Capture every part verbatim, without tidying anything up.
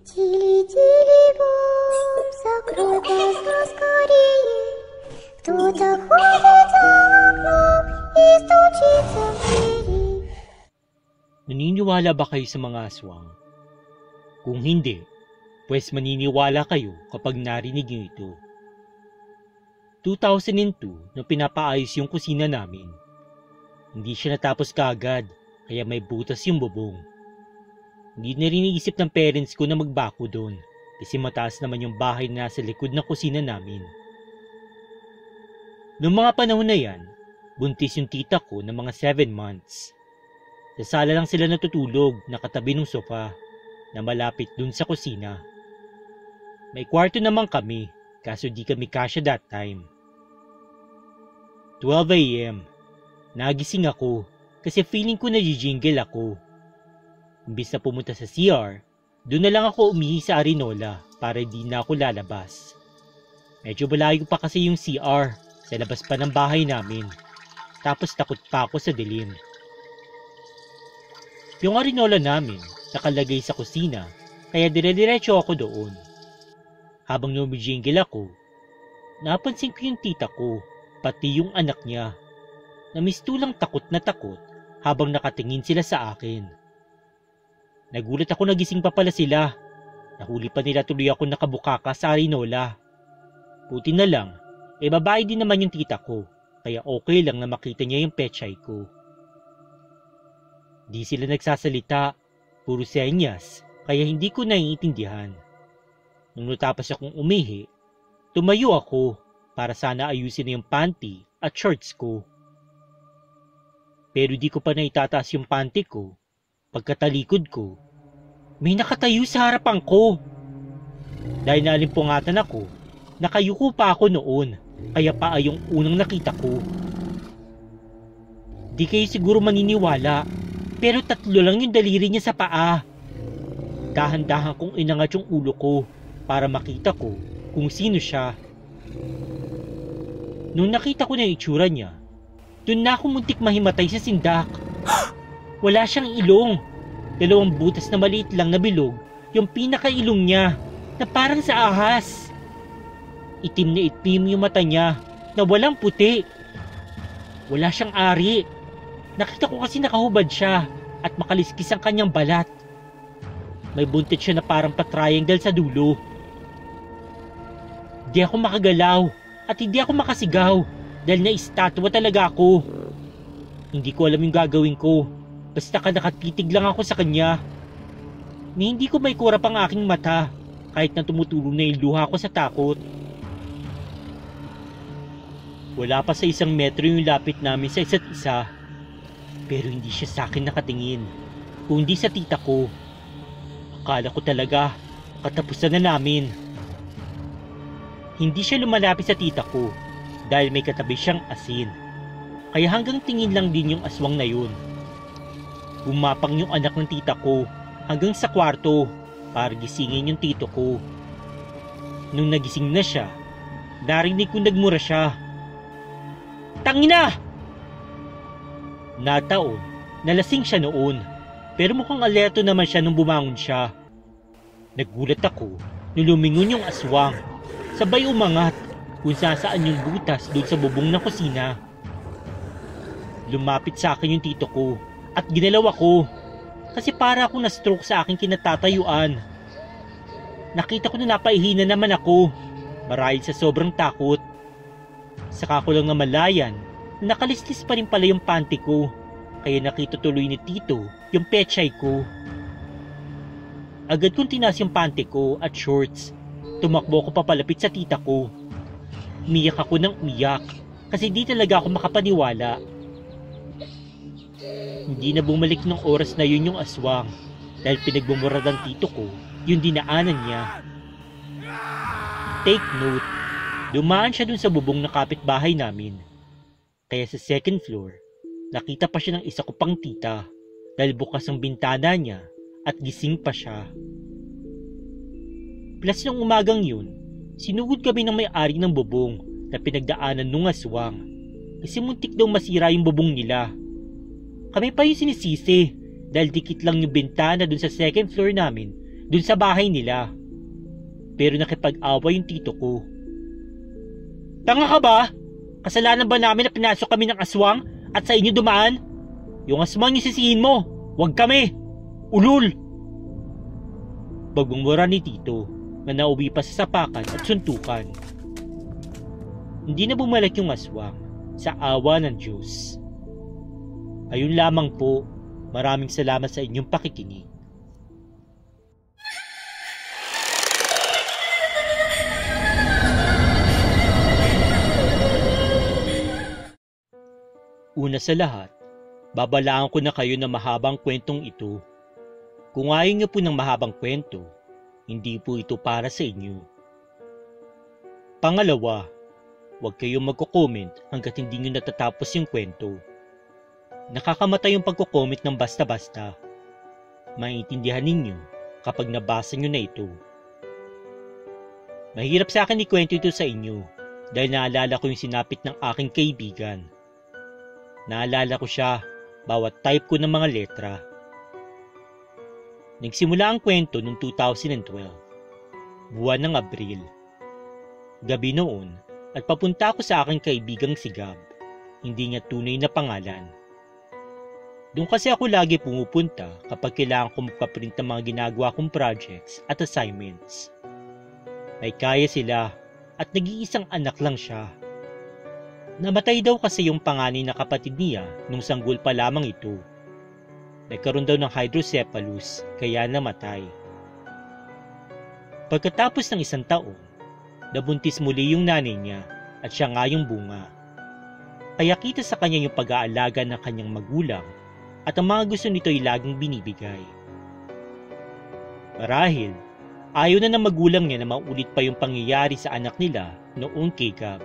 Тили-тили-бом, закрой глаза скорее. Кто-то ходит за окном и стучится в двери. Naniniwala ba kayo sa mga aswang? Kung hindi, pues maniniwala kayo kapag narinig niyo ito. two thousand two, nung pinapaayos yung kusina namin. Hindi siya natapos kaagad, kaya may butas yung bubong. Hindi na rin iisip ng parents ko na magbako doon, kasi mataas naman yung bahay na nasa likod ng kusina namin. Noong mga panahon na yan, buntis yung tita ko ng mga seven months. Sa sala lang sila natutulog, nakatabi ng sofa, na malapit dun sa kusina. May kwarto naman kami, kaso di kami kasya that time. twelve a m Nagising ako, kasi feeling ko na-jingle ako. Imbis na pumunta sa C R, doon na lang ako umihi sa Arinola para di na ako lalabas. Medyo malayo pa kasi yung C R, sa labas pa ng bahay namin. Tapos takot pa ako sa dilim. Yung Arinola namin, nakalagay sa kusina, kaya dire-diretso ako doon. Habang lumijingle ako, napansin ko yung tita ko, pati yung anak niya, na mistulang takot na takot habang nakatingin sila sa akin. Nagulat ako, nagising pa pala sila. Nahuli pa nila tuloy ako nakabukaka sa Arinola. Buti na lang, eh babae din naman yung tita ko, kaya okay lang na makita niya yung pechay ko. Di sila nagsasalita, puro senyas, kaya hindi ko naiintindihan. Nung natapos akong umihi, tumayo ako para sana ayusin na yung panty at shorts ko. Pero di ko pa naitataas yung panty ko. Pagkatalikod ko, may nakatayo sa harapan ko. Dahil naalimpungatan ako, nakayuko pa ako noon, kaya paa yung unang nakita ko. Di kayo siguro maniniwala, pero tatlo lang yung daliri niya sa paa. Dahan-dahan kong inangat yung ulo ko para makita ko kung sino siya. Nung nakita ko na yung itsura niya, dun na ako muntik mahimatay sa sindak. Wala siyang ilong. Dalawang butas na maliit lang na bilog, yung pinakailong niya, na parang sa ahas. Itim na itim yung mata niya, na walang puti. Wala siyang ari. Nakita ko kasi nakahubad siya, at makaliskis ang kanyang balat. May buntit siya na parang pa-triangle sa dulo. Di ako makagalaw, at hindi ako makasigaw, dahil na-estatwa talaga ako. Hindi ko alam yung gagawin ko. Basta ka nakatitig lang ako sa kanya. Ni hindi ko may kurap ang aking mata, kahit na tumutulong na yung luha ko sa takot. Wala pa sa isang metro yung lapit namin sa isa't isa. Pero hindi siya sa akin nakatingin, kundi sa tita ko. Akala ko talaga, katapusan na namin. Hindi siya lumalapit sa tita ko, dahil may katabi siyang asin. Kaya hanggang tingin lang din yung aswang na yun. Bumapang yung anak ng tita ko hanggang sa kwarto para gisingin yung tito ko. Nung nagising na siya, narinig ko nagmura siya. Tangina! Nataon, nalasing siya noon, pero mukhang alerto naman siya nung bumangon siya. Nagulat ako nung lumingon yung aswang, sabay umangat kung saan yung butas doon sa bubong ng kusina. Lumapit sa akin yung tito ko at ginalaw ako, kasi para akong na-stroke sa aking kinatatayuan. Nakita ko na napaihina naman ako, marahil sa sobrang takot. Saka ko lang namalayan, nakalistis pa rin pala yung panty ko, kaya nakita tuloy ni tito yung pechay ko. Agad kong tinas yung panty ko at shorts. Tumakbo ko papalapit sa tita ko. Umiyak ako ng umiyak, kasi di talaga ako makapaniwala. Hindi na bumalik ng oras na yun yung aswang, dahil pinagbumura ng tito ko yung dinaanan niya. Take note, dumaan siya dun sa bubong ng kapitbahay namin. Kaya sa second floor, nakita pa siya ng isa ko pang tita, dahil bukas ang bintana niya at gising pa siya. Plus nung umagang yun, sinugod kami ng may-ari ng bubong na pinagdaanan nung aswang, kasi muntik daw masira yung bubong nila. Kami pa yung sinisisi, dahil dikit lang yung bintana dun sa second floor namin dun sa bahay nila. Pero nakipag-away yung tito ko. Tanga ka ba? Kasalanan ba namin na pinasok kami ng aswang at sa inyo dumaan? Yung aswang yung sisihin mo, wag kami. Ulul! Bagmumura ni tito na nauwi pa sa sapakan at suntukan. Hindi na bumalik yung aswang sa awa ng Diyos. Ayun lamang po, maraming salamat sa inyong pakikinig. Una sa lahat, babalaan ko na kayo ng mahabang kwentong ito. Kung ayaw niyo po ng mahabang kwento, hindi po ito para sa inyo. Pangalawa, huwag kayong magko-comment hanggat hindi niyo natatapos yung kwento. Nakakamatay yung pagko-comment ng basta-basta. Maiintindihan ninyo kapag nabasa niyo na ito. Mahirap sa akin ikwento ito sa inyo dahil naalala ko yung sinapit ng aking kaibigan. Naalala ko siya bawat type ko ng mga letra. Nagsimula ang kwento noong two thousand twelve, buwan ng Abril. Gabi noon at papunta ako sa aking kaibigang si Gab, hindi niya tunay na pangalan. Doon kasi ako lagi pumupunta kapag kailangan ko magpaprint ng mga ginagawa kong projects at assignments. May kaya sila at nag-iisang anak lang siya. Namatay daw kasi yung panganay na kapatid niya nung sanggol pa lamang ito. Nagkaroon daw ng hydrocephalus kaya namatay. Pagkatapos ng isang taon, nabuntis muli yung nanay niya at siya nga yung bunga. Kaya kita sa kanya yung pag-aalaga ng kanyang magulang at ang mga gusto nito ay laging binibigay. Marahil, ayaw na ng magulang niya na maulit pa yung pangyayari sa anak nila noong kay Gab.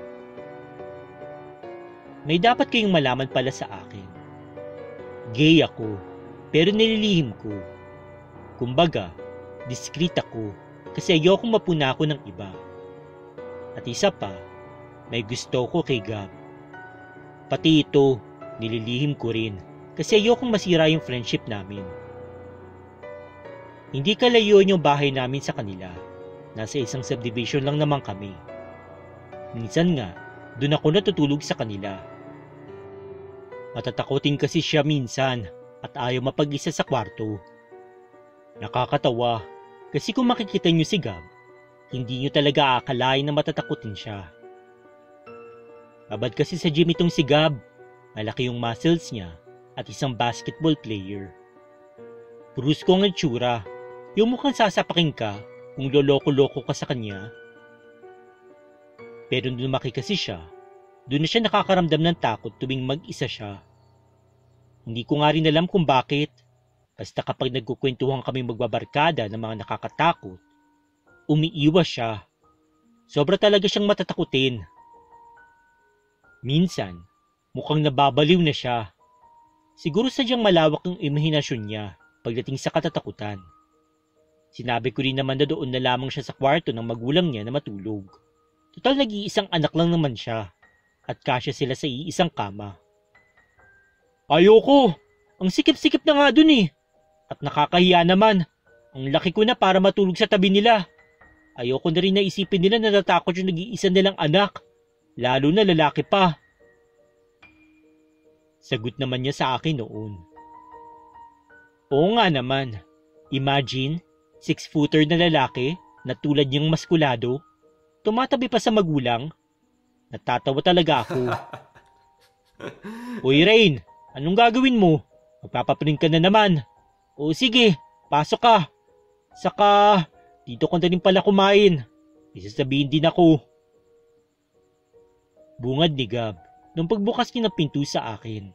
May dapat kayong malaman pala sa akin. Gay ako, pero nililihim ko. Kumbaga, discreet ako kasi ayokong mapuna ako ng iba. At isa pa, may gusto ko kay Gab. Pati ito, nililihim ko rin kasi ayokong masira yung friendship namin. Hindi kalayuan yung bahay namin sa kanila. Nasa isang subdivision lang naman kami. Minsan nga, doon ako natutulog sa kanila. Matatakotin kasi siya minsan at ayaw mapag-isa sa kwarto. Nakakatawa kasi kung makikita niyo si Gab, hindi niyo talaga aakalain na matatakotin siya. Babad kasi sa gym itong si Gab, malaki yung muscles niya at isang basketball player. Brusko ang itsura, yung mukhang sasapakin ka kung loloko-loko ka sa kanya. Pero nung lumaki kasi siya, doon na siya nakakaramdam ng takot tuwing mag-isa siya. Hindi ko nga rin alam kung bakit. Basta kapag nagkukwentuhan kami magbabarkada ng mga nakakatakot, umiiwas siya. Sobra talaga siyang matatakutin. Minsan, mukhang nababaliw na siya. Siguro sadyang malawak ang imahinasyon niya pagdating sa katatakutan. Sinabi ko rin naman na doon na lamang siya sa kwarto ng magulang niya na matulog. Total nag-iisang anak lang naman siya. At kasya sila sa iisang kama. Ayoko! Ang sikip-sikip na nga dun eh. At nakakahiya naman. Ang laki ko na para matulog sa tabi nila. Ayoko na rin na isipin nila na natakot yung nag-iisa nilang anak. Lalo na lalaki pa. Sagot naman niya sa akin noon. Oo nga naman. Imagine, six-footer na lalaki na tulad niyang maskulado, tumatabi pa sa magulang. Natatawa talaga ako. Uy Rain, anong gagawin mo? Magpapaprint ka na naman. O sige, pasok ka. Saka, dito ka na rin pala kumain. Isasabihin din ako. Bungad ni Gab nung pagbukas niya ng pinto sa akin.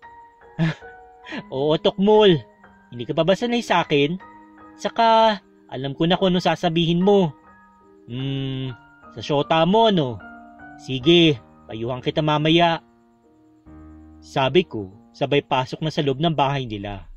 Oo, Tokmol. Hindi ka pa ba sanay sa akin? Saka, alam ko na kung ano sasabihin mo. Hmm, sa syota mo ano? Sige, payuhan kita mamaya. Sabi ko, sabay pasok na sa loob ng bahay nila.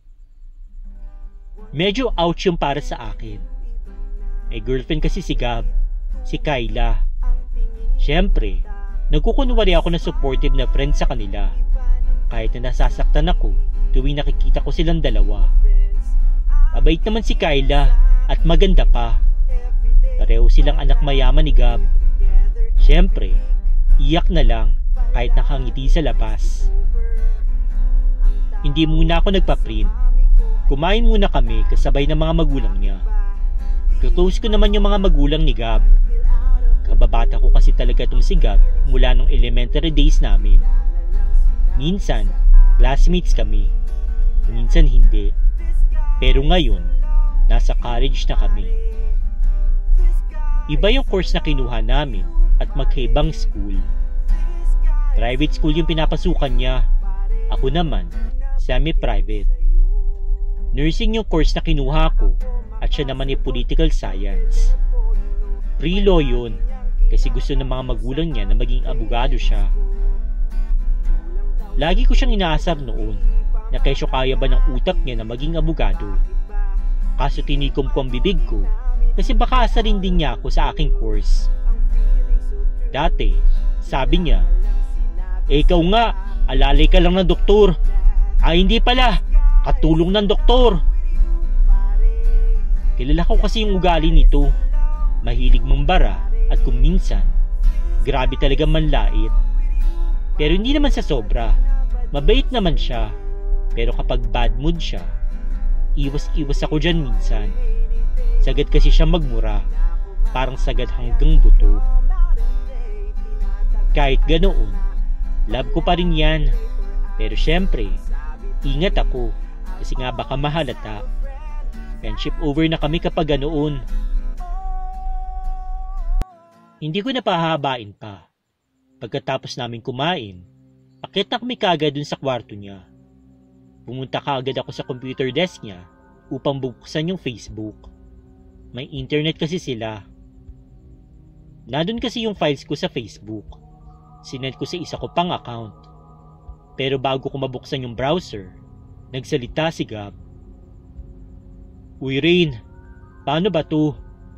Medyo ouch yung para sa akin. May girlfriend kasi si Gab, si Kyla. Siyempre, nagkukunwari ako na supportive na friend sa kanila. Kahit na nasasaktan ako tuwing nakikita ko silang dalawa. Mabait naman si Kyla at maganda pa. Pareho silang anak mayaman ni Gab. Siyempre, iyak na lang kahit nakangiti sa labas. Hindi muna ako nagpa-print. Kumain muna kami kasabay ng mga magulang niya. Close ko naman yung mga magulang ni Gab. Kababata ko kasi talaga itong si Gab mula nung elementary days namin. Minsan, classmates kami. Minsan hindi. Pero ngayon, nasa college na kami. Iba yung course na kinuha namin at magkaibang school. Private school yung pinapasukan niya. Ako naman, semi-private. Nursing yung course na kinuha ko at siya naman ay political science. Pre-law yun kasi gusto ng mga magulang niya na maging abogado siya. Lagi ko siyang inaasar noon na kesyo kaya ba ng utak niya na maging abogado. Kaso tinikom ko ang bibig ko kasi baka asarin din niya ako sa aking course. Dati, sabi niya, eh ikaw nga, alalay ka lang ng doktor. Ay hindi pala, katulong ng doktor. Kilala ko kasi yung ugali nito. Mahilig mambara at kung minsan, grabe talaga manlait. Pero hindi naman sa sobra. Mabait naman siya. Pero kapag bad mood siya, iwas-iwas ako dyan minsan. Sagad kasi siya magmura. Parang sagad hanggang buto. Kahit ganoon, love ko pa rin yan. Pero syempre, ingat ako. Kasi nga baka mahalata. Friendship over na kami kapag ganoon. Hindi ko na pahahabain pa. Pagkatapos namin kumain, akit na kami kaagad dun sa kwarto niya. Pumunta kaagad ako sa computer desk niya upang buksan yung Facebook. May internet kasi sila. Nandun kasi yung files ko sa Facebook. Sinend ko sa isa ko pang account. Pero bago ko mabuksan yung browser, nagsalita si Gab. Uy Rain, paano ba to?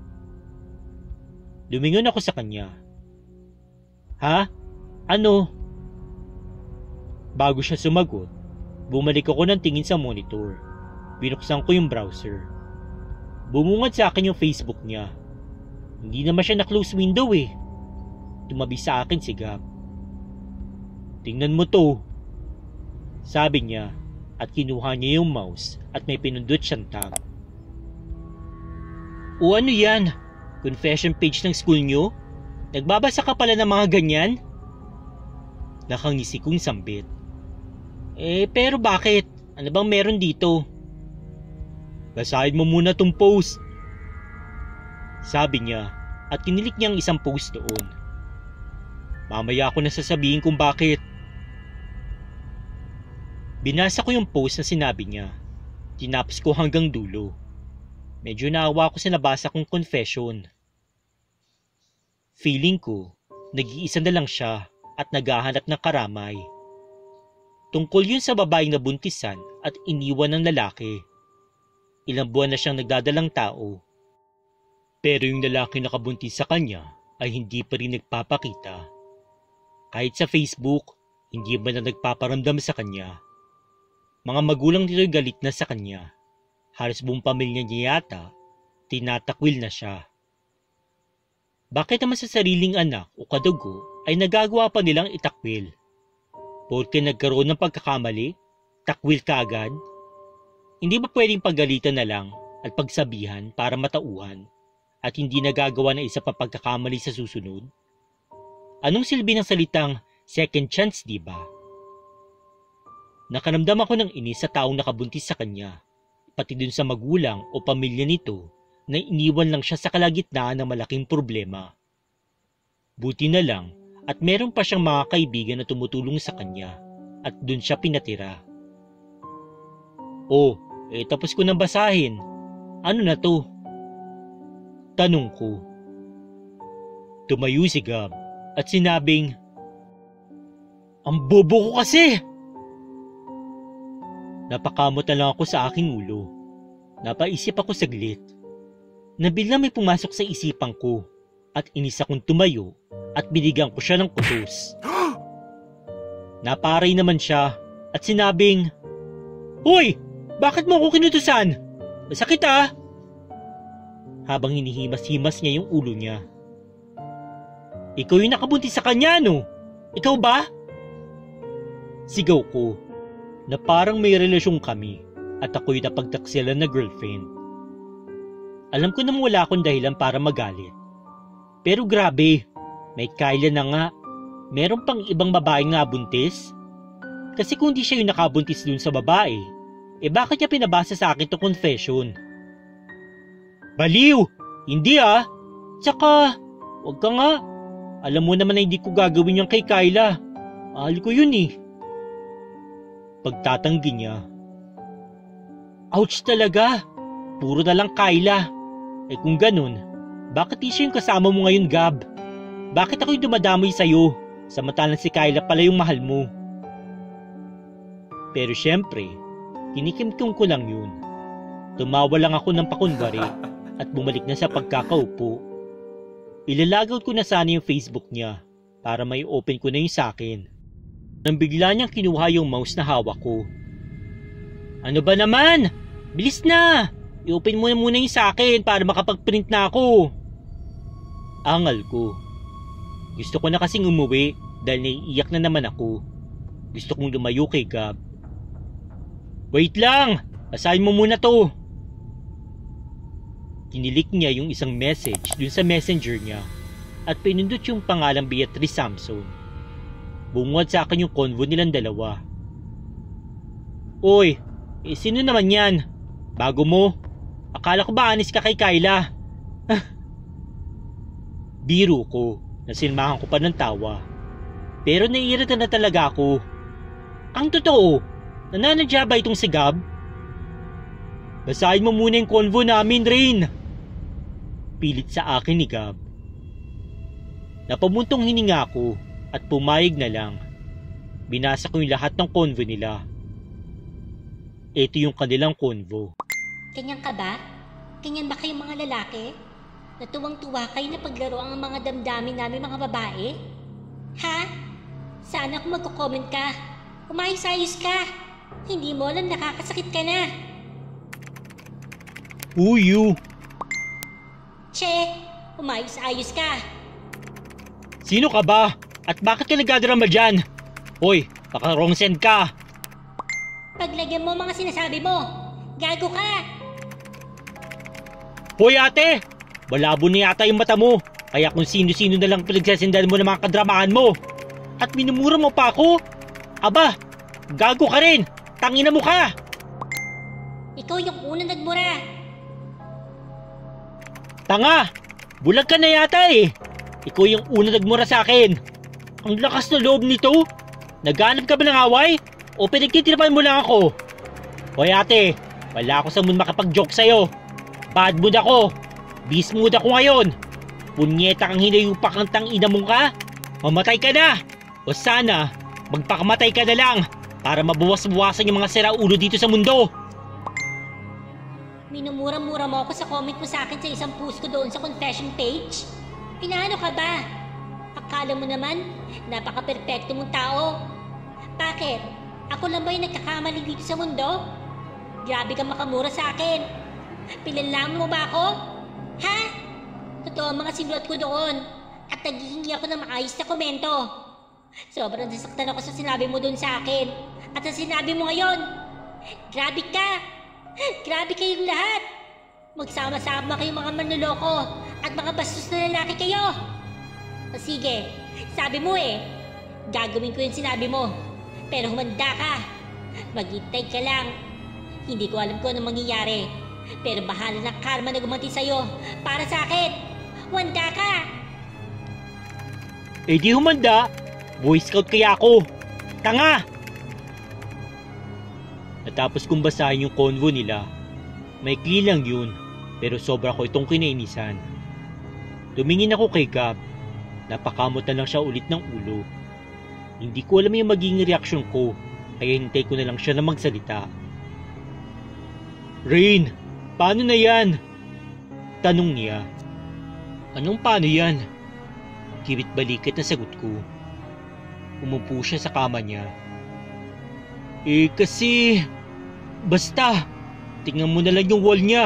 Lumingon ako sa kanya. Ha? Ano? Bago siya sumagot, bumalik ako ng tingin sa monitor. Binuksan ko yung browser. Bumungad sa akin yung Facebook niya. Hindi naman siya na-close window eh. Tumabi sa akin si Gab. Tingnan mo to. Sabi niya at kinuha niya yung mouse at may pinundot siyang tab. O ano yan? Confession page ng school nyo? Nagbabasa ka pala ng mga ganyan? Nakangisi kong sambit. Eh pero bakit? Ano bang meron dito? Basahin mo muna tong post. Sabi niya at kinilik niya ang isang post doon. Mamaya ako na sasabihin kung bakit. Binasa ko yung post na sinabi niya. Tinapos ko hanggang dulo. Medyo naawa ko sa nabasa kong confession. Feeling ko, nag-iisa na lang siya at naghahanap ng karamay. Tungkol yun sa babaeng nabuntisan at iniwan ng lalaki. Ilang buwan na siyang nagdadalang tao. Pero yung lalaki na nakabuntis sa kanya ay hindi pa rin nagpapakita. Kahit sa Facebook, hindi ba na nagpaparamdam sa kanya. Mga magulang nito'y galit na sa kanya. Halos buong pamilya niya yata, tinatakwil na siya. Bakit naman sa sariling anak o kadugo ay nagagawa pa nilang itakwil? Porke nagkaroon ng pagkakamali, takwil ka agad? Hindi ba pwedeng paggalitan na lang at pagsabihan para matauhan at hindi nagagawa ng isa pa pagkakamali sa susunod? Anong silbi ng salitang second chance, di ba? Nakaramdam ako ng inis sa taong nakabuntis sa kanya, pati dun sa magulang o pamilya nito na iniwan lang siya sa kalagitnaan ng malaking problema. Buti na lang at meron pa siyang mga kaibigan na tumutulong sa kanya at dun siya pinatira. Oh, eh tapos ko nang basahin. Ano na to? Tanong ko. Tumayo si Gab at sinabing, ang bobo ko kasi! Napakamot na lang ako sa aking ulo. Napaisip ako saglit. Na biglang may pumasok sa isipan ko at inis akong tumayo at binigyan ko siya ng kutos. Naparay naman siya at sinabing, Hoy! Bakit mo ako kinutusan? Masakit ah! Habang hinihimas-himas niya yung ulo niya. Ikaw yung nakabuntis sa kanya, no? Ikaw ba? Sigaw ko na parang may relasyon kami at ako'y napagtaksilan na girlfriend. Alam ko namang wala akong dahilan para magalit. Pero grabe, may Kyla na nga. Meron pang ibang babae nga buntis? Kasi kung di siya yung nakabuntis dun sa babae, eh bakit niya pinabasa sa akin itong confession? Baliw! Hindi ah! Tsaka, wag ka nga. Alam mo naman na hindi ko gagawin yung kay Kyla. Mahal ko yun eh. Pagtatanggi niya. Ouch talaga! Puro na lang Kyla. Eh kung ganun, bakit di siya yung kasama mo ngayon, Gab? Bakit ako yung dumadamoy sa'yo? Samantalang si Kyla pala yung mahal mo. Pero syempre, kinikimkim ko lang yun. Tumawa lang ako ng pakunwari at bumalik na sa pagkakaupo. Ilalagaw ko na sana yung Facebook niya para may open ko na yung sakin. Nang bigla niyang kinuha yung mouse na hawak ko. Ano ba naman? Bilis na! I-open mo na muna yung sakin para makapag-print na ako. Angal ko. Gusto ko na kasing umuwi dahil naiiyak na naman ako. Gusto kong lumayo kay Gab. Wait lang! Basahin mo muna to. Kinilik niya yung isang message dun sa messenger niya at pinindot yung pangalang Beatrice Samson. Bungad sa akin yung convo nilang dalawa. Oy, eh sino naman yan? Bago mo? Akala ko ba anis ka kay Kyla? Biro ko. Nasilmahan ko pa ng tawa. Pero naiirita na talaga ako. Ang totoo, nananadya ba itong si Gab? Basahin mo muna yung convo namin, Rain. Pilit sa akin ni Gab. Napamuntong hininga ko at pumayag na lang. Binasa ko yung lahat ng convo nila. Ito yung kanilang convo. Ganyan ka ba? Ganyan ba kayong mga lalaki? Natuwang-tuwa kayo na paglaro ang mga damdamin namin mga babae? Ha? Sana kung magko-comment ka, umayos-ayos ka. Hindi mo alam nakakasakit ka na. Who you? Che, umayos-ayos ka. Sino ka ba? At bakit ka nagdadrama dyan? Hoy, baka wrong send ka. Paglagyan mo mga sinasabi mo, gago ka. Hoy ate! Malabo na yata yung mata mo, kaya kung sino-sino na lang pinagsasendan mo ng mga kadramahan mo. At minumura mo pa ako? Aba, gago ka rin! Tangina mo ka! Ikaw yung unang nagmura. Tanga! Bulag ka na yata eh! Ikaw yung unang nagmura sa akin. Ang lakas na loob nito! Naghanap ka ba ng away? O pinagtitirapan mo lang ako? Hoy ate, wala ako sa mood makapag-joke sa'yo. Bad mood ako. Beast mood ako ngayon. Punyeta kang hinayupak ng tangina mo ka. Mamatay ka na. O sana, magpakamatay ka na lang para mabawas-bawasan yung mga siraulo dito sa mundo. Minumura-mura mo ako sa comment mo sa akin sa isang post ko doon sa confession page? Inaano ka ba? Akala mo naman, napaka-perfecto mong tao. Bakit? Ako lang ba yung nagkakamali dito sa mundo? Grabe kang makamura sa akin. Pilanlang mo ba ako? Ha? Totoo ang mga sinulat ko doon. At naghihingi ako ng maayos na komento. Sobrang nasaktan ako sa sinabi mo doon sa akin. At sa sinabi mo ngayon. Grabe ka. Grabe kayong lahat. Magsama-sama kayong mga manloloko. At mga bastos na lalaki kayo. O sige, sabi mo eh. Gagawin ko yung sinabi mo. Pero humanda ka. Maghintay ka lang. Hindi ko alam kung anong mangyayari. Pero bahala ng karma na gumanti sa'yo. Para sa akin. Humanda ka. Eh di humanda. Boy Scout kaya ako. Tanga! Natapos kong basahin yung convo nila. Maikli lang yun. Pero sobra ko itong kinainisan. Tumingin ako kay Gab. Napakamot na lang siya ulit ng ulo. Hindi ko alam yung magiging reaksyon ko. Kaya hintay ko na lang siya na magsalita. Rain, paano na yan? Tanong niya. Anong paano yan? Kibit balikat na sagot ko. Umupo siya sa kama niya. Eh kasi... Basta, Tingnan mo na lang yung wall niya.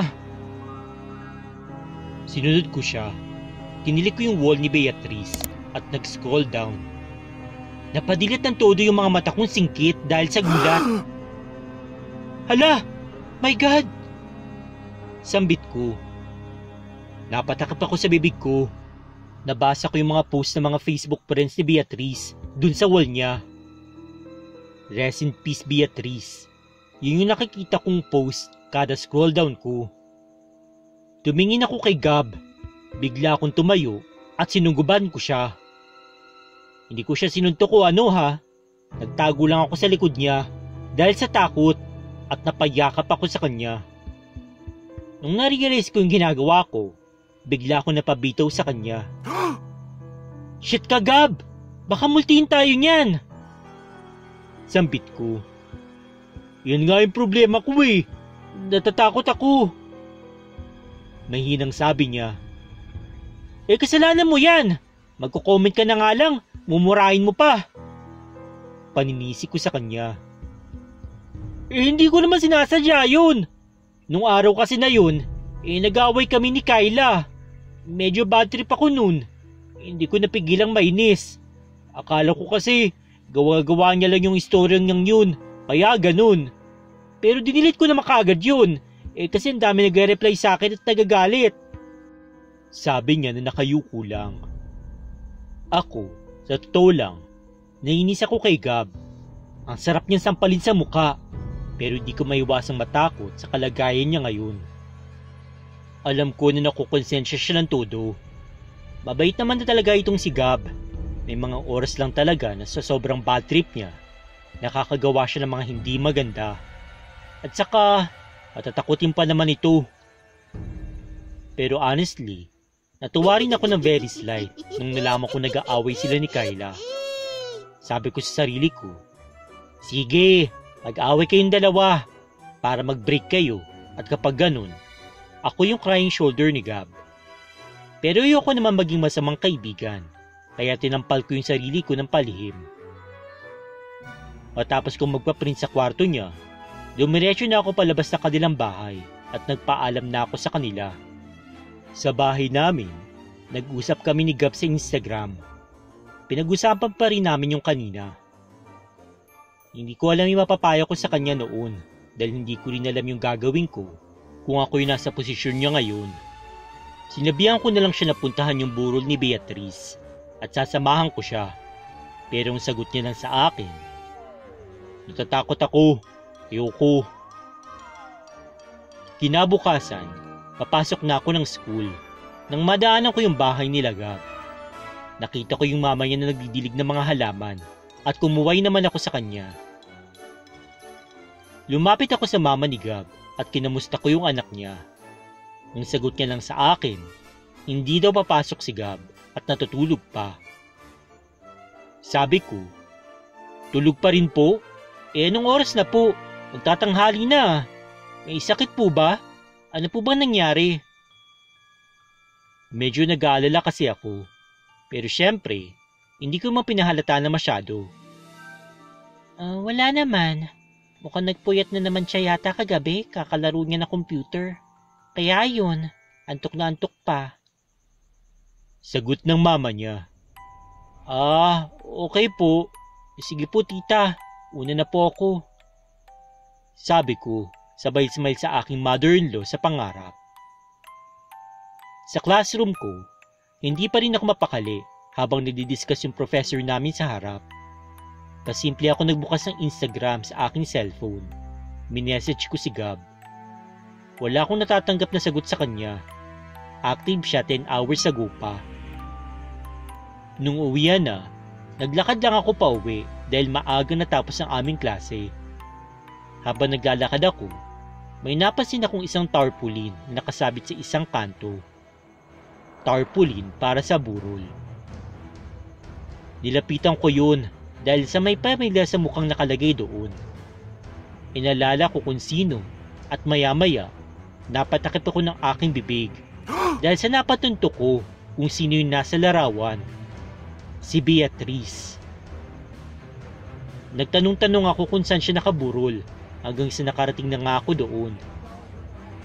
Sinunod ko siya. Kinilik ko yung wall ni Beatrice at nag-scroll down. Napadilat ng todo yung mga mata kong singkit dahil sa gulat. Hala! My God! Sambit ko. Napatakap ako sa bibig ko. Nabasa ko yung mga post ng mga Facebook friends ni Beatrice dun sa wall niya. Rest in peace, Beatrice. Yun yung nakikita kong post kada scroll down ko. Tumingin ako kay Gab. Bigla akong tumayo at sinungguban ko siya. Hindi ko siya sinuntok o ano ha. Nagtago lang ako sa likod niya dahil sa takot at napayakap ako sa kanya. Nung na-realize ko yung ginagawa ko, bigla ako napabitaw sa kanya. Shit ka, Gab! Baka multihin tayo niyan! Sambit ko. Yan nga yung problema ko eh. Natatakot ako. Mahinang sabi niya. Eh kasalanan mo yan. Magko-comment ka na nga lang. Mumurahin mo pa. Paninisi ko sa kanya. Eh hindi ko naman sinasadya yun. Nung araw kasi na yun, eh nag-away kami ni Kyla. Medyo bad trip ako nun. Hindi ko napigilang mainis. Akala ko kasi gawa-gawa niya lang yung istoryang niyang yun. Kaya ganun. Pero dinilit ko na makagad yun. Eh kasi ang dami nag-reply sa akin at nagagalit. Sabi niya na nakayuko lang. Ako, sa totoo lang, nainis ako kay Gab. Ang sarap niyang sampalin sa muka. Pero di ko maiwasang matakot sa kalagayan niya ngayon. Alam ko na nakukonsensya siya ng todo. Mabait naman na talaga itong si Gab. May mga oras lang talaga na sa sobrang bad trip niya, nakakagawa siya ng mga hindi maganda. At saka, matatakutin pa naman ito. Pero honestly, natuwa rin ako ng very slight nung nalaman ko nag-aaway sila ni Kyla. Sabi ko sa sarili ko, sige, mag-aaway kayong dalawa para mag-break kayo at kapag ganun, ako yung crying shoulder ni Gab. Pero ayoko naman maging masamang kaibigan, kaya tinampal ko yung sarili ko ng palihim. Matapos kong magpaprint sa kwarto niya, dumiretso na ako palabas ng kanilang bahay at nagpaalam na ako sa kanila. Sa bahay namin, nag-usap kami ni Gab sa Instagram. Pinag-usapan pa rin namin yung kanina. Hindi ko alam yung mapapayo ko sa kanya noon dahil hindi ko rin alam yung gagawin ko kung ako yung nasa posisyon niya ngayon. Sinabihan ko na lang siya na puntahan yung burol ni Beatrice at sasamahan ko siya. Pero ang sagot niya lang sa akin, natatakot ako, ayoko. Kinabukasan, papasok na ako ng school nang madaanan ko yung bahay nila Gab. Nakita ko yung mama niya na nagdidilig ng mga halaman at kumuway naman ako sa kanya. Lumapit ako sa mama ni Gab at kinamusta ko yung anak niya. Ang sagot niya lang sa akin, hindi daw papasok si Gab at natutulog pa. Sabi ko, tulog pa rin po? Eh anong oras na po? Magtatanghali na. May sakit po ba? Ano po ba nangyari? Medyo nag-aalala kasi ako. Pero syempre, hindi ko mapinahalata na masyado. Uh, wala naman. Mukhang nagpuyat na naman siya yata kagabi, kakalaro niya na computer. Kaya yun, antok na antok pa. Sagot ng mama niya. Ah, okay po. Sige po tita, una na po ako. Sabi ko, sabay smile sa aking mother-in-law sa pangarap. Sa classroom ko, hindi pa rin ako mapakali habang nagdi-discuss yung professor namin sa harap. Pasimple ako nagbukas ng Instagram sa aking cellphone. Minessage ko si Gab. Wala akong natatanggap na sagot sa kanya. Active siya ten hours ago pa. Nung uwian na, naglakad lang ako pa uwi dahil maaga natapos ang aming klase. Habang naglalakad ako, may napansin akong isang tarpaulin na nakasabit sa isang kanto. Tarpaulin para sa burol. Nilapitan ko yun dahil sa may pamilya sa mukhang nakalagay doon. Inalala ko kung sino at maya-maya napatakip ako ng aking bibig dahil sa napatunto ko kung sino yung nasa larawan. Si Beatrice. Nagtanong-tanong ako kung saan siya nakaburol hanggang sa nakarating na nga ako doon.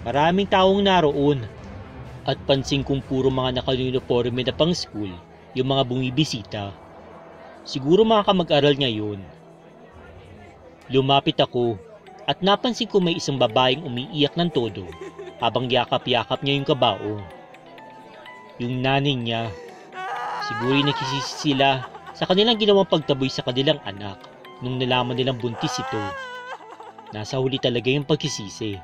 Maraming taong naroon at pansin kong puro mga naka-uniforme na pang school yung mga bumibisita. Siguro mga kamag-aral niya yun. Lumapit ako at napansin ko may isang babaeng umiiyak ng todo habang yakap-yakap niya yung kabaong. Yung nanay niya, siguro nakisisi sila sa kanilang ginawang pagtaboy sa kanilang anak nung nalaman nilang buntis ito. Nasa huli talaga yung pagkisisi.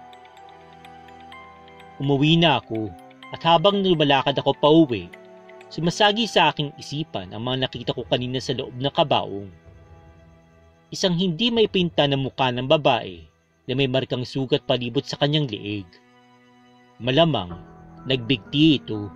Umuwi na ako at habang lumalakad ako pauwi, sumasagi sa aking isipan ang mga nakita ko kanina sa loob ng kabaong. Isang hindi may pinta na mukha ng babae na may markang sugat palibot sa kanyang leeg. Malamang, nagbigti ito.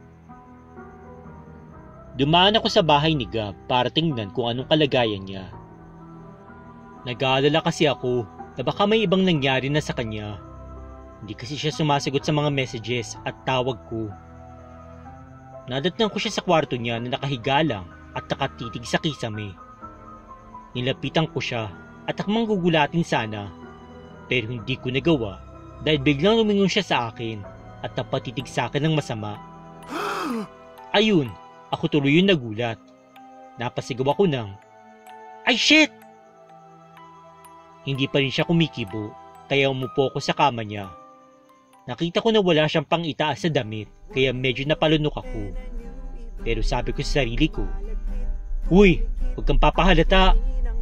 Dumaan ako sa bahay ni Gab para tingnan kung anong kalagayan niya. Nag-aalala kasi ako na baka may ibang nangyari na sa kanya. Hindi kasi siya sumasagot sa mga messages at tawag ko. Nadatnan ko siya sa kwarto niya na nakahiga lang at nakatitig sa kisame. Nilapitan ko siya at akmang gugulatin sana, pero hindi ko nagawa dahil biglang lumingon siya sa akin at napatitig sa akin ng masama. Ayun, ako tuloy yung nagulat. Napasigaw ako ng, "Ay shit!" Hindi pa rin siya kumikibo, kaya umupo ko sa kama niya. Nakita ko na wala siyang pang itaas sa damit, kaya medyo napalunok ako. Pero sabi ko sa sarili ko, "Uy, huwag kang papahalata."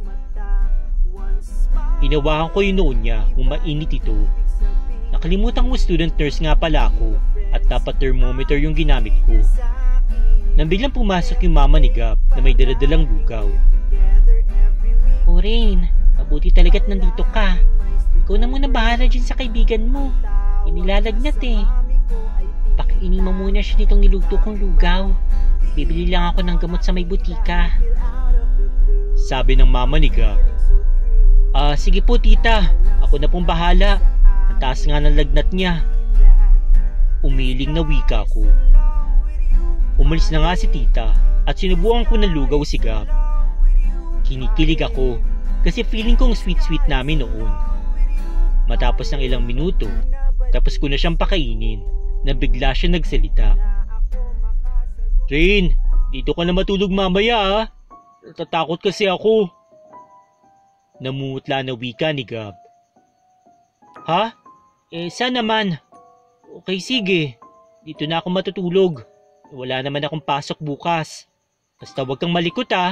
Hinawakan ko yung noon niya kung mainit ito. Nakalimutan ko student nurse nga pala ako at dapat thermometer yung ginamit ko. Nang biglang pumasok yung mama ni Gab na may daladalang lugaw. "O Rain, mabuti talaga't nandito ka. Ikaw na muna bahala dyan sa kaibigan mo. Inilalagnat eh. Pakiinin mo muna siya nitong nilugto kong lugaw. Bibili lang ako ng gamot sa may butika." Sabi ng mama ni Gab. "Ah, sige po tita. Ako na pong bahala. Ang taas nga ng lagnat niya." Umiling na wika ko. Umalis na nga si tita at sinubukan ko ng lugaw si Gab. Kinikilig ako kasi feeling kong sweet-sweet namin noon. Matapos ng ilang minuto, tapos ko na siyang pakainin na bigla siya nagsalita. "Rain, dito ka na matulog mamaya ah. Natatakot kasi ako." Namumutla na wika ni Gab. "Ha? Eh saan naman? Okay sige, dito na ako matutulog. Wala naman akong pasok bukas. Basta huwag kang malikot ah."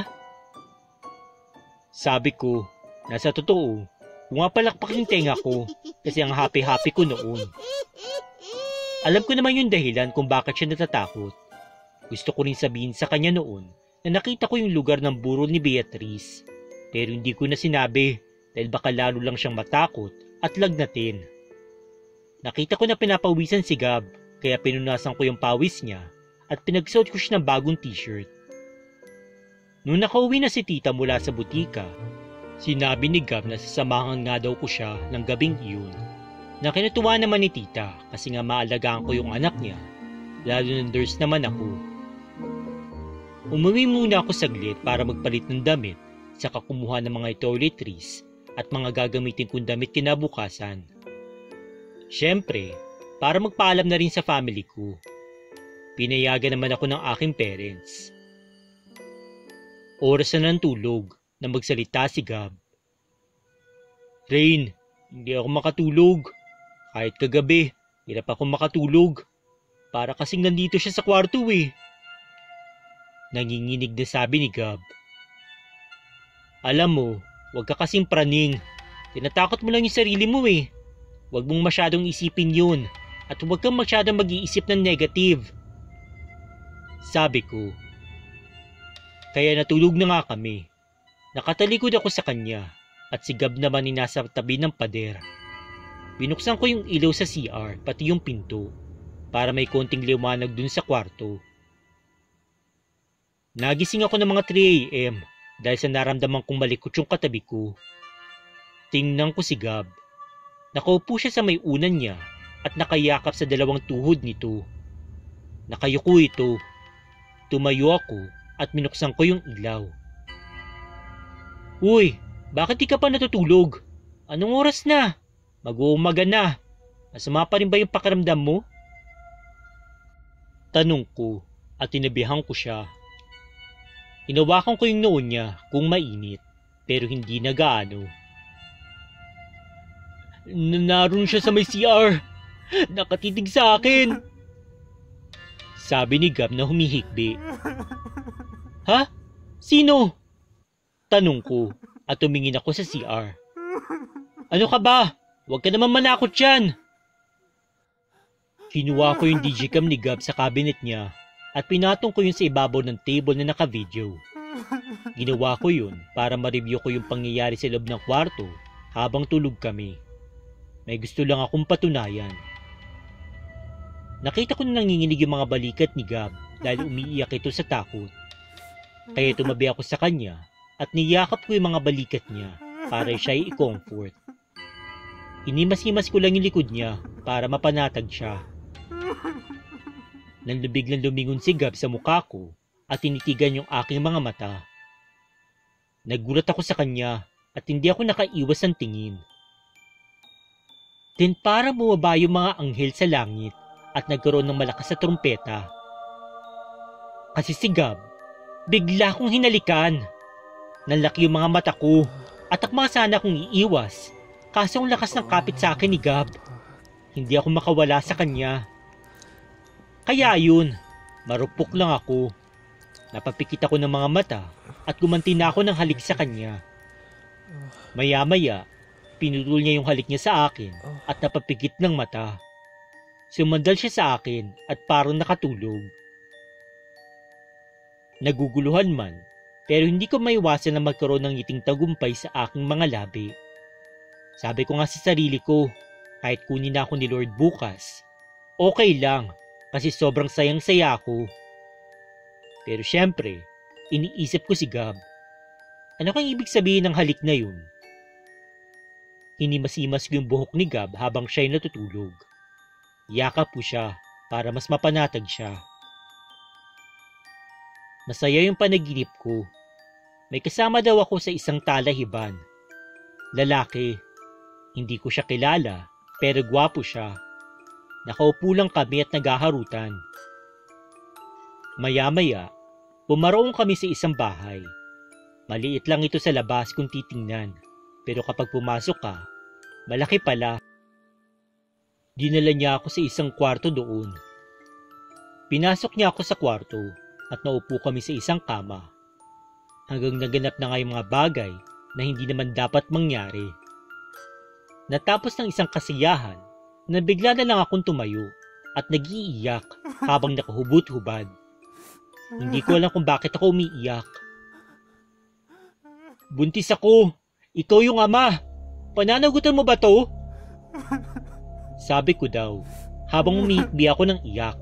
Sabi ko, nasa totoo, pumapalakpak yung tenga ko kasi ang happy-happy ko noon. Alam ko naman yung dahilan kung bakit siya natatakot. Gusto ko rin sabihin sa kanya noon na nakita ko yung lugar ng burol ni Beatrice. Pero hindi ko na sinabi dahil baka lalo lang siyang matakot at lagnatin. Nakita ko na pinapawisan si Gab kaya pinunasan ko yung pawis niya at pinagsuot ko siya ng bagong t-shirt. Nung nakauwi na si tita mula sa butika, sinabi ni Gab na sasamahan nga daw ko siya ng gabing iyon. Nakinatuwa naman ni tita kasi nga maalagaan ko yung anak niya, lalo ng nurse naman ako. Umuwi muna ako saglit para magpalit ng damit, saka kumuha ng mga toiletries at mga gagamitin kong damit kinabukasan. Siyempre, para magpaalam na rin sa family ko. Pinayagan naman ako ng aking parents. Oras na ng tulog na magsalita si Gab. "Rain, hindi ako makatulog. Kahit kagabi, hirap ako makatulog. Para kasing nandito siya sa kwarto eh." Nanginginig na sabi ni Gab. "Alam mo, huwag ka kasing praning. Tinatakot mo lang yung sarili mo eh. Huwag mong masyadong isipin yun at huwag kang masyadong mag-iisip ng negative." Sabi ko. Kaya natulog na nga kami. Nakatalikod ako sa kanya at si Gab naman ay nasa tabi ng pader. Binuksan ko yung ilaw sa C R pati yung pinto para may konting liwanag dun sa kwarto. Nagising ako ng mga three a m dahil sa naramdaman kong malikot yung katabi ko. Tingnan ko si Gab. Nakaupo siya sa may unan niya at nakayakap sa dalawang tuhod nito. Nakayuko ito. Tumayo ako at minuksan ko yung ilaw. "Uy, bakit di ka pa natutulog? Anong oras na? Mag-uumaga na. Masama pa rin ba yung pakiramdam mo? Tanong ko at tinabihan ko siya. Inawakan ko yung noon niya kung mainit pero hindi na gaano. Naroon siya sa may C R. Nakatitig sa akin. Sabi ni Gab na humihikbi. Ha? Sino? Tanong ko at tumingin ako sa C R. Ano ka ba? Huwag ka naman manakot dyan. Kinuha ko yung digicam ni Gab sa cabinet niya at pinatong ko yun sa ibabaw ng table na naka-video. Ginawa ko yun para ma-review ko yung pangyayari sa loob ng kwarto habang tulog kami. May gusto lang akong patunayan. Nakita ko na nanginginig yung mga balikat ni Gab dahil umiiyak ito sa takot. Kaya tumabi ako sa kanya at niyakap ko yung mga balikat niya para siya i-comfort. Inimas-himas ko lang yung likod niya para mapanatag siya. Nang biglang lumingon si Gab sa mukha ko at tinitigan yung aking mga mata. Nagulat ako sa kanya at hindi ako nakaiwas ng tingin. Then para bumaba yung mga anghel sa langit at nagkaroon ng malakas na trumpeta. Kasi si Gab, bigla kong hinalikan. Nanlaki yung mga mata ko at akma sana akong iiwas. Kaso ang lakas ng kapit sa akin ni Gab. Hindi ako makawala sa kanya. Kaya yun, marupok lang ako. Napapikit ako ng mga mata at gumanti na ako ng halik sa kanya. Maya-maya, pinutol niya yung halik niya sa akin at napapikit ng mata. Sumandal siya sa akin at parang nakatulog. Naguguluhan man, pero hindi ko maiwasan na magkaroon ng ngiting tagumpay sa aking mga labi. Sabi ko nga sa sarili ko, kahit kunin na ako ni Lord bukas, okay lang kasi sobrang sayang-saya ako. Pero syempre, iniisip ko si Gab. Ano kang ibig sabihin ng halik na yun? Hinimas-himas ko yung buhok ni Gab habang siya'y natutulog. Yakap ko siya para mas mapanatag siya. Masaya yung panaginip ko. May kasama daw ako sa isang talahiban. Lalaki. Hindi ko siya kilala, pero gwapo siya. Nakaupo lang kami at naghaharutan. Maya-maya, pumaroong kami sa isang bahay. Maliit lang ito sa labas kung titingnan, pero kapag pumasok ka, malaki pala. Dinala niya ako sa isang kwarto doon. Pinasok niya ako sa kwarto at naupo kami sa isang kama. Hanggang naganap na nga yung mga bagay na hindi naman dapat mangyari. Natapos ng isang kasiyahan, na bigla na lang akong tumayo at nag-iiyak habang nakahubot-hubad. Hindi ko alam kung bakit ako umiiyak. Buntis ako! Ikaw yung ama! Pananagutan mo ba to? Sabi ko daw, habang umihikbi ako ng iyak.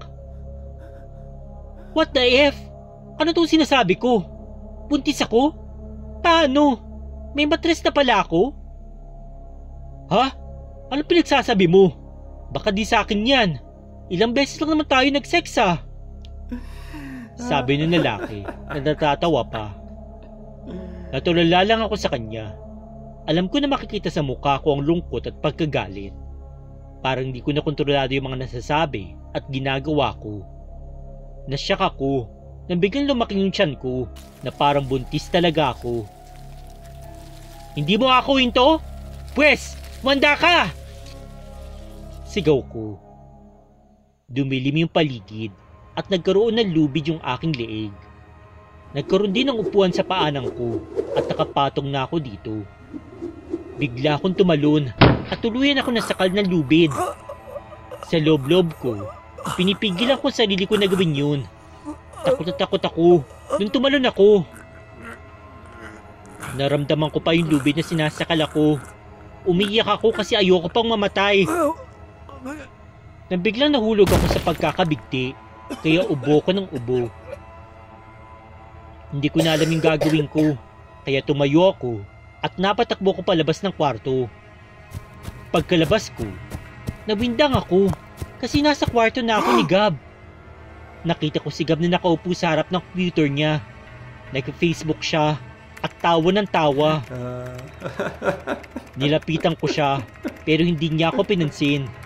What the F? Ano tong sinasabi ko? Buntis ako? Paano? May matres na pala ako? Ha? Ano pinagsasabi mo? Baka di sa akin yan. Ilang beses lang naman tayo nag-sex ah. Sabi ng lalaki na natatawa pa. Natulala lang ako sa kanya. Alam ko na makikita sa mukha ko ang lungkot at pagkagalit. Parang hindi ko na kontrolado yung mga nasasabi at ginagawa ko. Nasyak ako nang biglang lumaki yung tiyan ko na parang buntis talaga ako. Hindi mo ako into? Pwes, manda ka! Sigaw ko. Dumilim yung paligid at nagkaroon ng lubid yung aking leeg. Nagkaroon din ng upuan sa paanan ko at nakapatong na ako dito. Bigla akong tumalon at tuluyan ako nasakal ng lubid. Sa loob-loob ko, pinipigilan ko sarili ko na gawin yun. Takot na takot ako nung tumalon ako. Naramdaman ko pa yung lubid na sinasakal ako. Umiiyak ako kasi ayoko pang mamatay. Nang biglang nahulog ako sa pagkakabigti, kaya ubo ko ng ubo. Hindi ko na alam yung gagawin ko, kaya tumayo ako at napatakbo ko palabas ng kwarto. Pagkalabas ko, nawindang ako kasi nasa kwarto na ako ni Gab. Nakita ko si Gab na nakaupo sa harap ng computer niya. Nag-Facebook siya at tawa ng tawa. Nilapitan ko siya pero hindi niya ako pinansin.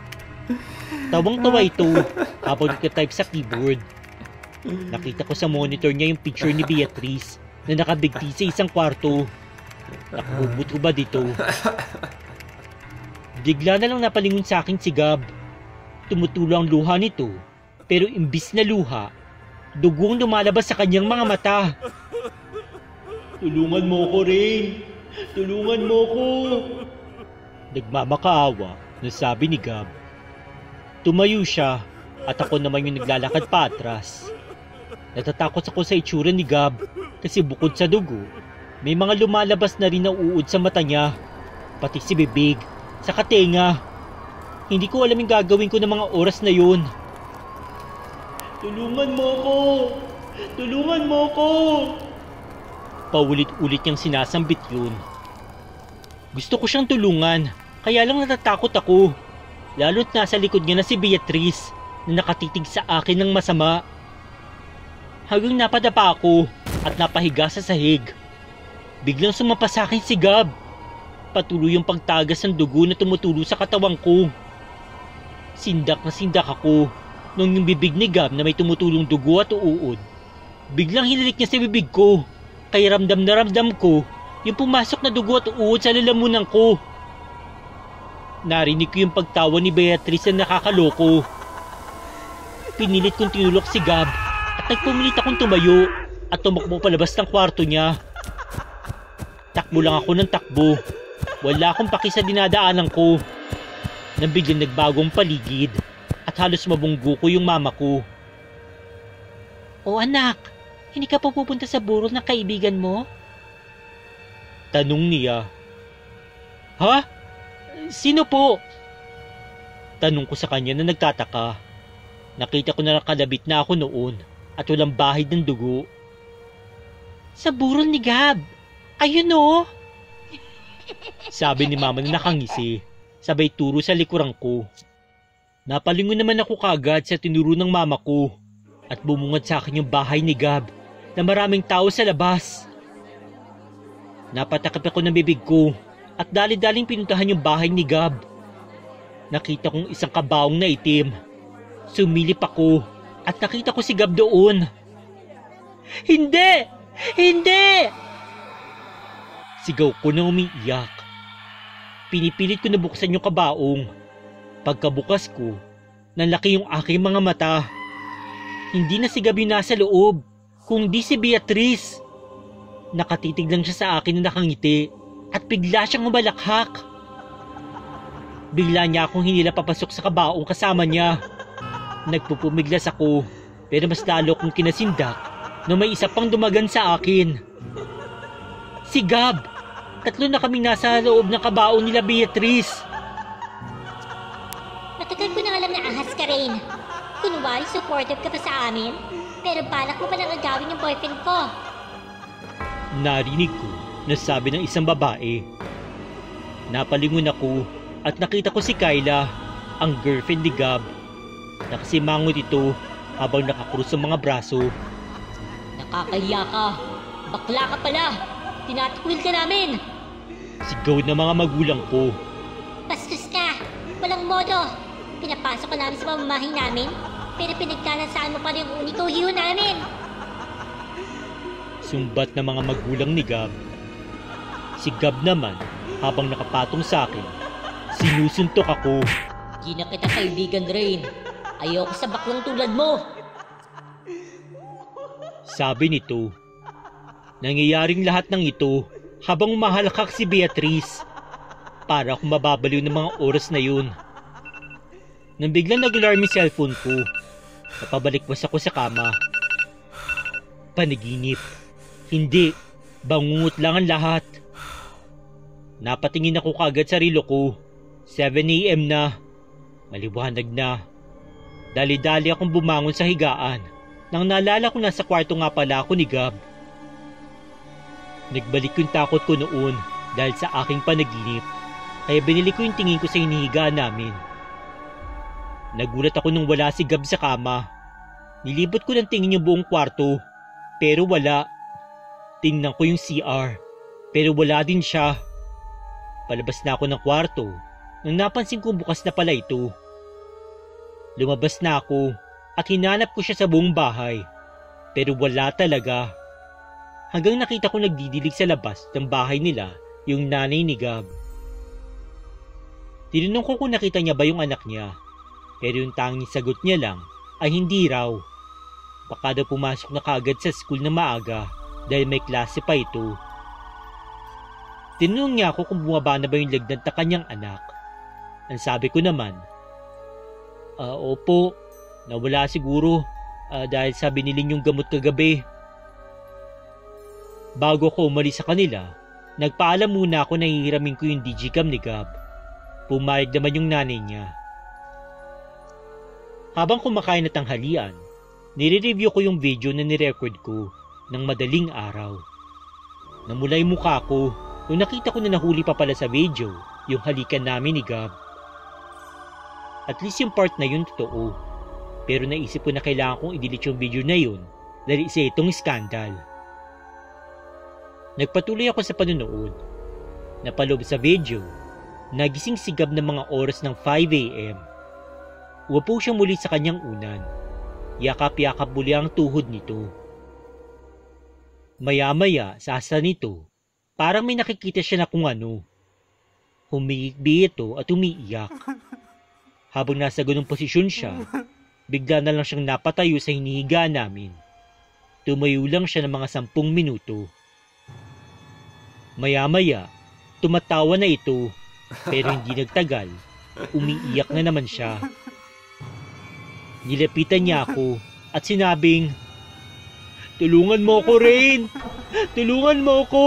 Tawang-tawa ito habang nagka-type sa keyboard. Nakita ko sa monitor niya yung picture ni Beatrice na nakabigti sa isang kwarto. Nakabubot ko ba dito? Bigla na lang napalingon sa akin si Gab. Tumutulo ang luha nito, pero imbis na luha, dugo ang lumalabas sa kanyang mga mata. Tulungan mo ko, Rain! Tulungan mo ko! Nagmamakaawa na sabi ni Gab. Tumayo siya at ako naman yung naglalakad pa atras. Natatakot ako sa itsura ni Gab kasi bukod sa dugo, may mga lumalabas na rin na uod sa mata niya, pati si bibig, sa katenga. Hindi ko alam yung gagawin ko ng mga oras na yun. Tulungan mo ko! Tulungan mo ko! Paulit-ulit niyang sinasambit yun. Gusto ko siyang tulungan, kaya lang natatakot ako. Lalo't nasa likod niya na si Beatrice na nakatitig sa akin ng masama. Hanggang napadapa ako at napahiga sa sahig. Biglang sumapa sa akin si Gab. Patuloy yung pagtagas ng dugo na tumutulo sa katawang ko. Sindak na sindak ako nung yung bibig ni Gab na may tumutulong dugo at uod. Biglang hinilik niya sa bibig ko, kaya ramdam na ramdam ko yung pumasok na dugo at uod sa lalamunan ko. Narinig ko yung pagtawa ni Beatrice na nakakaloko. Pinilit kong tinulok si Gab at nagpumilit akong tumayo at tumakbo palabas ng kwarto niya. Takbo lang ako ng takbo. Wala akong paki sa dinadaanan ko. Nang biglang nagbagong paligid at halos mabunggo ko yung mama ko. O anak, hindi ka pa pupunta sa burol ng kaibigan mo? Tanong niya. Ha? Sino po? Tanong ko sa kanya na nagtataka. Nakita ko na nakalabit na ako noon at walang bahid ng dugo. Sa burol ni Gab. Ayun o. Sabi ni mama na nakangisi, sabay turo sa likuran ko. Napalingon naman ako kagad sa tinuro ng mama ko at bumungad sa akin yung bahay ni Gab na maraming tao sa labas. Napatakip ako ng bibig ko at dali-daling pinuntahan yung bahay ni Gab. Nakita kong isang kabaong na itim. Sumilip ako at nakita ko si Gab doon. Hindi! Hindi! Sigaw ko na umiiyak. Pinipilit ko na buksan yung kabaong. Pagkabukas ko, nalaki yung aking mga mata. Hindi na si Gab yung nasa loob, kundi si Beatrice. Nakatitig lang siya sa akin na nakangiti at bigla siyang umalakhak. Bigla niya akong hinila papasok sa kabaong kasama niya. Nagpupumiglas ako, pero mas lalo kong kinasindak na may isa pang dumagan sa akin. Si Gab! Tatlo na kaming nasa loob ng kabaong nila Beatrice. Matagal ko na alam na ahas ka rin. Kunwari supportive ka pa sa amin, pero balak mo pa nang agawin yung boyfriend ko. Narinig ko na sabi ng isang babae. Napalingon ako at nakita ko si Kyla, ang girlfriend ni Gab. Nakasimangot ito habang nakakrus ang mga braso. Nakakahiya ka. Bakla ka pala. Tinatakwil ka namin. Sigaw ng mga magulang ko. Bastos ka. Walang modo. Pinapasok ka namin sa pamamahay namin, pero pinagkalansaan mo pa rin yung uniko hero namin. Sumbat ng mga magulang ni Gab. Si Gab naman, habang nakapatong sa akin, sinusuntok ako. Di na kita kaibigan, Rain. Ayoko sa baklang tulad mo. Sabi nito. Nangyayaring lahat ng ito habang mahalakak si Beatrice. Para akong mababaliw ng mga oras na yun. Nang biglang nag-alarm yung cellphone ko, napabalikwas ako sa kama. Panaginip. Hindi. Bangungot lang ang lahat. Napatingin ako kagad sa relo ko. seven a.m. na. Maliwanag na. Dali-dali akong bumangon sa higaan nang naalala ko na sa kwarto nga pala ako ni Gab. Nagbalik yung takot ko noon dahil sa aking panaginip, kaya binili ko yung tingin ko sa hinihigaan namin. Nagulat ako nung wala si Gab sa kama. Nilibot ko ng tingin yung buong kwarto, pero wala. Tingnan ko yung C R, pero wala din siya. Palabas na ako ng kwarto nang napansin kong bukas na pala ito. Lumabas na ako at hinanap ko siya sa buong bahay. Pero wala talaga. Hanggang nakita ko nagdidilig sa labas ng bahay nila yung nanay ni Gab. Tinanong ko kung nakita niya ba yung anak niya. Pero yung tanging sagot niya lang ay hindi raw. Baka daw pumasok na kaagad sa school na maaga dahil may klase pa ito. Tinanong niya ako kung bumaba na ba yung lagnat na kanyang anak. Ang sabi ko naman, Ah, opo, nawala siguro uh, dahil sa binili niyong gamot kagabi. Bago ko umalis sa kanila, nagpaalam muna ako na hihiramin ko yung digicam ni Gab. Pumayag naman yung nanay niya. Habang kumakain at tanghalian, nire-review ko yung video na nirecord ko ng madaling araw. Namula yung mukha ko nung nakita ko na nahuli pa pala sa video yung halikan namin ni Gab. At least yung part na yun totoo. Pero naisip ko na kailangan kong i-delete yung video na yun dahil isa itong skandal. Nagpatuloy ako sa panonood. Napaloob sa video, nagising si Gab ng mga oras ng five a.m. Uwapo siya muli sa kanyang unan. Yakap-yakap muli ang tuhod nito. Maya-maya sa asa nito, parang may nakikita siya na kung ano. Humigbi ito at umiiyak. Habang nasa ganung posisyon siya, bigla na lang siyang napatayo sa hinihiga namin. Tumayo lang siya ng mga sampung minuto. Maya-maya, tumatawa na ito, pero hindi nagtagal, umiiyak na naman siya. Nilapitan niya ako at sinabing, "Tulungan mo ko, Rain! Tulungan mo ko!"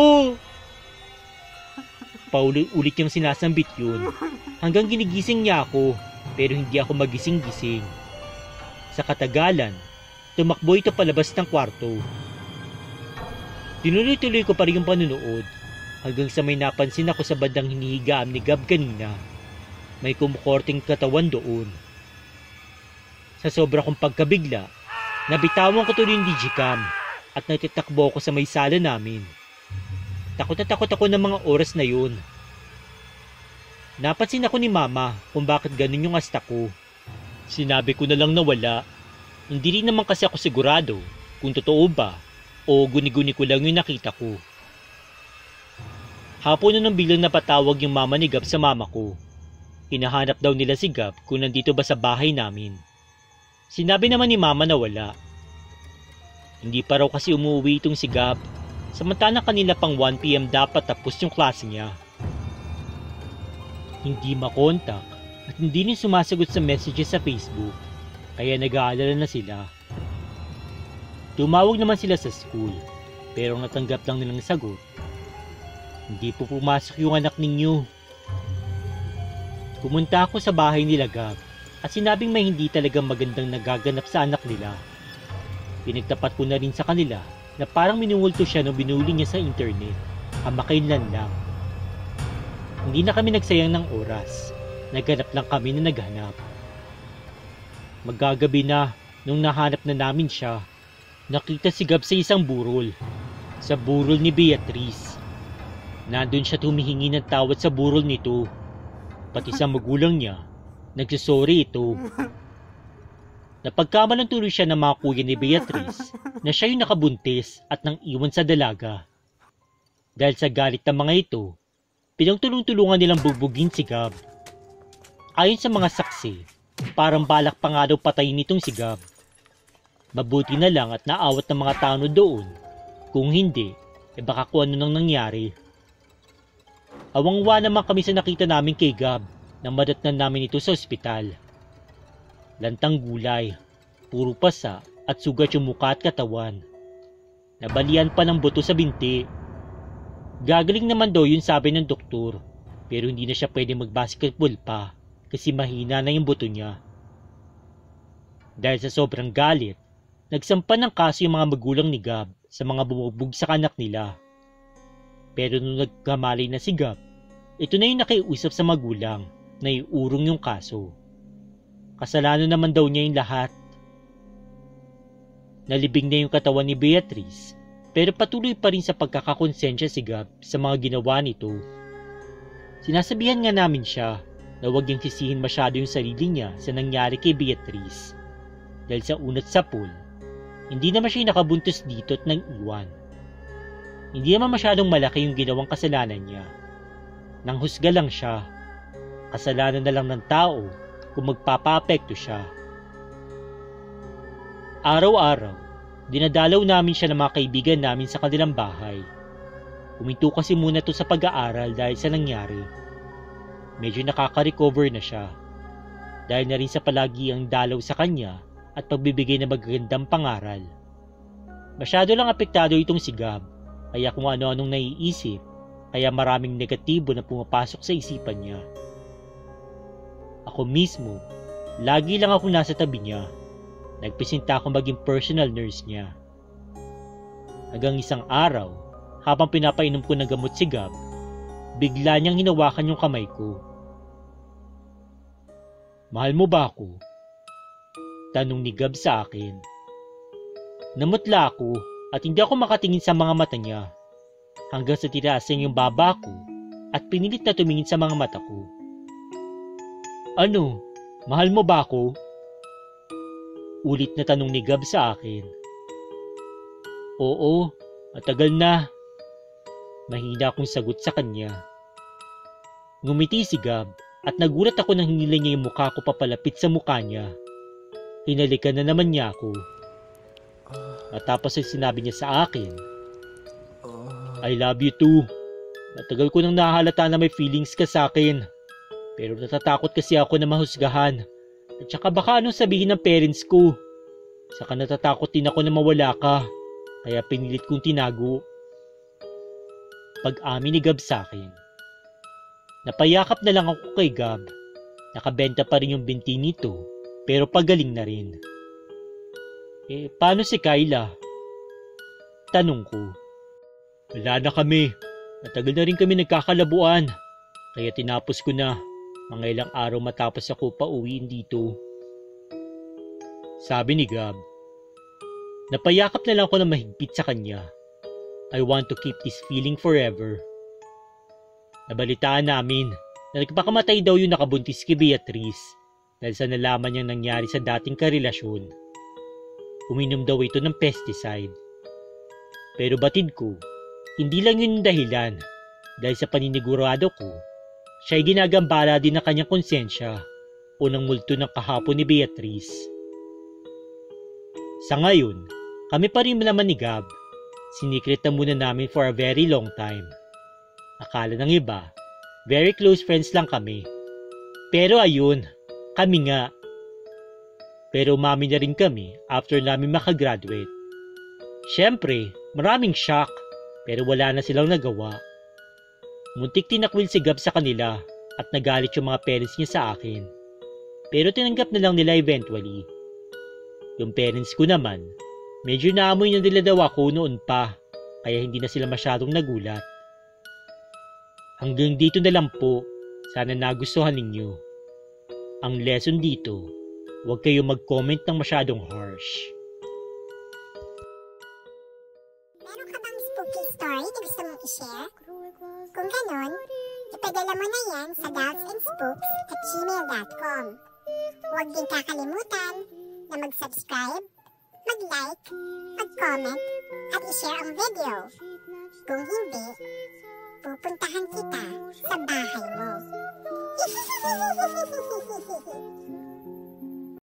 Paulit-ulit niyang sinasambit yun, hanggang ginigising niya ako, pero hindi ako magising-gising. Sa katagalan, tumakbo ito palabas ng kwarto. Tinuloy-tuloy ko pa rin yung panunood, hanggang sa may napansin ako sa bandang hinihigaan ni Gab kanina. May kumukorting katawan doon. Sa sobra kong pagkabigla, nabitawan ko tuloy yung digicam at natitakbo ako sa may sala namin. Takot na takot ako ng mga oras na yun. Napansin ako ni Mama kung bakit ganun yung asta ko. Sinabi ko na lang na wala. Hindi rin naman kasi ako sigurado kung totoo ba o guni-guni ko lang yung nakita ko. Hapon na nang biglang napatawag yung mama ni Gab sa mama ko. Hinahanap daw nila si Gab kung nandito ba sa bahay namin. Sinabi naman ni Mama na wala. Hindi pa raw kasi umuwi itong si Gab. Samantalang kanila pang one p.m. dapat tapos yung klase niya. Hindi makontak at hindi rin sumasagot sa messages sa Facebook, kaya nag-aalala na sila. Tumawag naman sila sa school, pero natanggap lang nilang sagot, "Hindi po pumasok yung anak ninyo." Pumunta ako sa bahay nila Gab at sinabing may hindi talagang magandang nagaganap sa anak nila. Pinagtapat ko na rin sa kanila na parang minumulto siya nung binuli niya sa internet, kamakailan lang. Hindi na kami nagsayang ng oras. Naghanap lang kami na naghanap. Magagabi na nung nahanap na namin siya. Nakita si Gab sa isang burol. Sa burol ni Beatrice. Nandun siya tumihingi ng tawad sa burol nito. Pati sa magulang niya, nagsasorry ito. Napagkamalang tuloy siya ng mga kuya ni Beatrice na siya yung nakabuntis at nang iwan sa dalaga. Dahil sa galit ng mga ito, pinagtulong-tulungan nilang bugbugin si Gab. Ayon sa mga saksi, parang balak pa nga daw patayin nitong si Gab. Mabuti na lang at naawat ng mga tao doon. Kung hindi, e baka kung ano nang nangyari. Awangwa naman kami sa nakita namin kay Gab nang madatnan namin ito sa ospital. Lantang gulay, puro pasa at sugat yung mukha at katawan. Nabalian pa ng buto sa binti. Gagaling naman daw yun sabi ng doktor, pero hindi na siya pwede mag-basketball pa kasi mahina na yung buto niya. Dahil sa sobrang galit, nagsampa ng kaso yung mga magulang ni Gab sa mga bumubog sa anak nila. Pero nung nagkamali na si Gab, ito na yung nakiusap sa magulang na iurong yung kaso. Kasalanan naman daw niya yung lahat. Nalibing na yung katawan ni Beatrice, pero patuloy pa rin sa pagkakakonsensya si Gab sa mga ginawa nito. Sinasabihan nga namin siya na huwag niyang sisihin masyado yung sarili niya sa nangyari kay Beatrice. Dahil sa unat sa pool, hindi naman siya nakabuntos dito at nang iwan. Hindi naman masyadong malaki yung ginawang kasalanan niya. Nanghusga lang siya. Kasalanan na lang ng tao kung magpapa-apekto siya. Araw-araw, dinadalaw namin siya ng mga kaibigan namin sa kanilang bahay. Huminto kasi muna to sa pag-aaral dahil sa nangyari. Medyo nakaka-recover na siya. Dahil na rin sa palagi ang dalaw sa kanya at pagbibigay ng magagandang pangaral. Masyado lang apektado itong si Gab, kaya kung ano-anong naiisip, kaya maraming negatibo na pumapasok sa isipan niya. Ako mismo, lagi lang ako nasa tabi niya. Nagpisinta ako maging personal nurse niya. Hanggang isang araw, habang pinapainom ko ng gamot si Gab, bigla niyang hinawakan yung kamay ko. Mahal mo ba ako? Tanong ni Gab sa akin. Namutla ako at hindi ako makatingin sa mga mata niya hanggang sa tirasin yung baba ko at pinilit na tumingin sa mga mata ko. Ano? Mahal mo ba ako? Ulit na tanong ni Gab sa akin. Oo, matagal na. Mahina akong sagot sa kanya. Ngumiti si Gab at nagulat ako nang hinila niya yung mukha ko papalapit sa mukha niya. Hinalikan na naman niya ako. Matapos ay sinabi niya sa akin, I love you too. Matagal ko nang nahahalata na may feelings ka sa akin. Pero natatakot kasi ako na mahusgahan. At saka baka anong sabihin ng parents ko. Saka natatakot din ako na mawala ka. Kaya pinilit kong tinago. Pag-amin ni Gab sa akin. Napayakap na lang ako kay Gab. Nakabenta pa rin yung binti nito, pero pagaling na rin. Eh, paano si Kyla? Tanong ko. Wala na kami. Matagal na rin kami nagkakalabuan. Kaya tinapos ko na. Mga ilang araw matapos ako pauwiin dito. Sabi ni Gab. Napayakap na lang ako na mahigpit sa kanya. I want to keep this feeling forever. Nabalitaan namin na nagpakamatay daw yung nakabuntis kay Beatrice dahil sa nalaman niyang nangyari sa dating karelasyon. Uminom daw ito ng pesticide. Pero batid ko, hindi lang yun yung dahilan dahil sa paninigurado ko, siya ay ginagambala din ng kanyang konsensya o ng multo ng kahapon ni Beatrice. Sa ngayon, kami pa rin naman ni Gab. Sinikret na muna namin for a very long time. Akala ng iba, very close friends lang kami. Pero ayun, kami nga. Pero umamin na rin kami after namin makagraduate. Siyempre, maraming shock, pero wala na silang nagawa. Muntik tinakwil si Gab sa kanila at nagalit yung mga parents niya sa akin. Pero tinanggap na lang nila eventually. Yung parents ko naman, medyo naamoy na nila daw ako noon pa, kaya hindi na sila masyadong nagulat. Hanggang dito na lang po, sana nagustuhan ninyo. Ang lesson dito, huwag kayong mag-comment ng masyadong harsh. Meron ka bang spooky story na gusto mong i-share? Kung ganon, ipadala mo na yan sa dogsandspooks at gmail dot com. Huwag din kakalimutan na mag-subscribe, mag-like, mag-comment, at i-share ang video. Kung hindi, pupuntahan kita sa bahay mo.